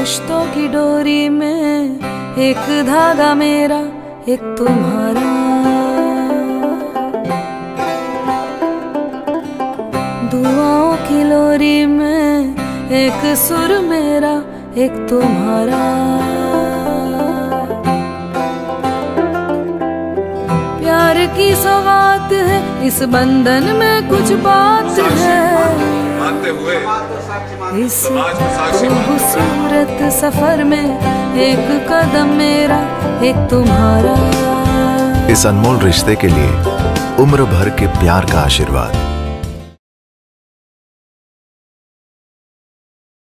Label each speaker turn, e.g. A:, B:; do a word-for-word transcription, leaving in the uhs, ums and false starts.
A: रिश्तों की डोरी में एक धागा मेरा, एक तुम्हारा। दुआओं की लोरी में एक सुर मेरा, एक तुम्हारा। प्यार की सौगात है इस बंधन में, कुछ बात है इस खूबसूरत सफर में, एक कदम मेरा, एक तुम्हारा।
B: इस अनमोल रिश्ते के लिए उम्र भर के प्यार का आशीर्वाद।